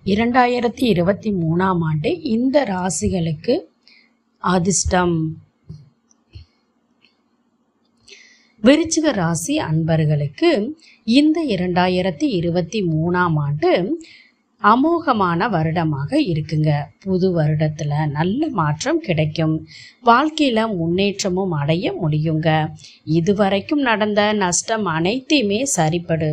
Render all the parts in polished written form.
2023ஆம் ஆண்டு இந்த ராசிகளுக்கு அதிர்ஷ்டம். விருச்சிக ராசி அன்பர்களுக்கு இந்த 2023ஆம் ஆண்டு அமோகமான வருடமாக இருக்குங்க. புது வருடத்துல நல்ல மாற்றம் கிடைக்கும். வாழ்க்கையில முன்னேற்றமும் அடைய முடியுங்க. இதுவரைக்கும் நடந்த நஷ்டம் அனைத்தையுமே சரிப்படு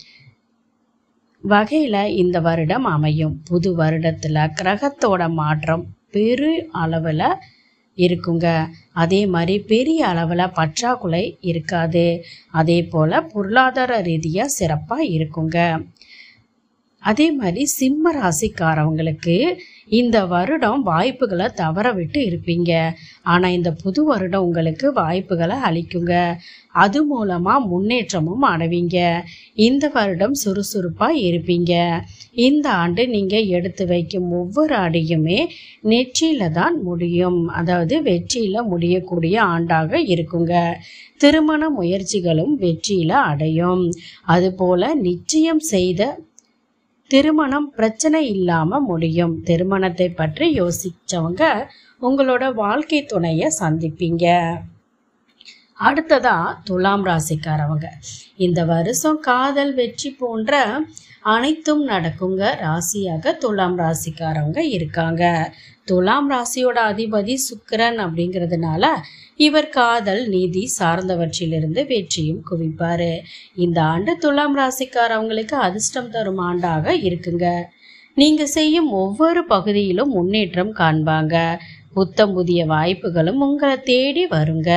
வகையில இந்த வருடம் அமையும். புது வருடத்துல கிரகத்தோட மாற்றம் பெரு அளவுல இருக்குங்க. அதே மாதிரி பெரிய அளவுல பற்றாக்குறை இருக்காது. அதே போல பொருளாதார ரீதியா சிறப்பா இருக்குங்க. அதே மாதிரி சிம்ம ராசிக்காரவங்களுக்கு இந்த வருடம் வாய்ப்புகளை தவற விட்டு இருப்பீங்க. ஆனால் இந்த புது வருடம் உங்களுக்கு வாய்ப்புகளை அளிக்குங்க. அது மூலமாக முன்னேற்றமும் அடைவீங்க. இந்த வருடம் சுறுசுறுப்பாக இருப்பீங்க. இந்த ஆண்டு நீங்கள் எடுத்து வைக்கும் ஒவ்வொரு அடியுமே நெற்றியில தான் முடியும். அதாவது வெற்றியில் முடியக்கூடிய ஆண்டாக இருக்குங்க. திருமண முயற்சிகளும் வெற்றியில அடையும். அதுபோல நிச்சயம் செய்த திருமணம் பிரச்சனை இல்லாம முடியும். திருமணத்தை பற்றி யோசிச்சவங்க உங்களோட வாழ்க்கை துணைய சந்திப்பீங்க. அடுத்ததா துலாம் ராசிக்காரவங்க இந்த வருஷம் காதல் வெற்றி போன்ற அனைத்தும் நடக்குங்க ராசியாக துலாம் ராசிக்காரவங்க இருக்காங்க. துலாம் ராசியோட அதிபதி சுக்கிரன் அப்படிங்கிறதுனால இவர் காதல் நீதி சார்ந்தவற்றிலிருந்து வெற்றியும் குவிப்பாரு. இந்த ஆண்டு துலாம் ராசிக்காரவங்களுக்கு அதிர்ஷ்டம் தரும் ஆண்டாக இருக்குங்க. நீங்க செய்யும் ஒவ்வொரு பகுதியிலும் முன்னேற்றம் காண்பாங்க. புத்தம் புதிய வாய்ப்புகளும் உங்களை தேடி வருங்க.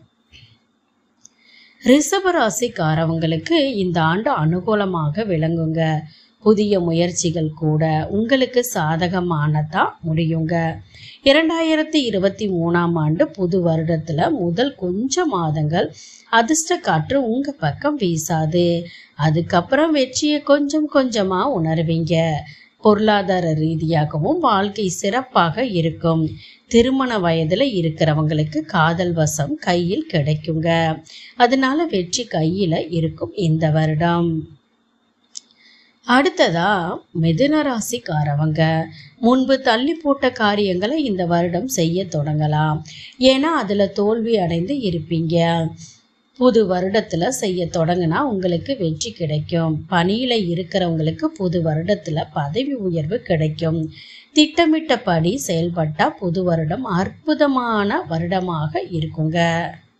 ரிஷப ராசிக்காரவங்களுக்கு இந்த ஆண்டு அனுகூலமாக விளங்குங்க. புதிய முயற்சிகள் கூட உங்களுக்கு சாதகமானதா முடியுங்க. 2023ஆம் ஆண்டு புது வருடத்துல முதல் கொஞ்ச மாதங்கள் அதிர்ஷ்ட காற்று உங்க பக்கம் வீசாது. அதுக்கப்புறம் வெற்றியை கொஞ்சம் கொஞ்சமா உணர்வீங்க. பொருளாதார ரீதியாகவும் வாழ்க்கை சிறப்பாக இருக்கும். திருமண வயதுல இருக்கிறவங்களுக்கு காதல் வசம் கையில் கிடைக்குங்க. அதனால வெற்றி கையில இருக்கும் இந்த வருடம். அடுத்ததா மிதுன ராசிக்காரவங்க முன்பு தள்ளி போட்ட காரியங்களை இந்த வருடம் செய்ய தொடங்கலாம். ஏன்னா அதுல தோல்வி அடைந்து இருப்பீங்க. புது வருடத்துல செய்ய தொடங்கினா உங்களுக்கு வெற்றி கிடைக்கும். பணியில இருக்கிறவங்களுக்கு புது வருடத்துல பதவி உயர்வு கிடைக்கும். திட்டமிட்டபடி செயல்பட்டா புது வருடம் அற்புதமான வருடமாக இருக்குங்க.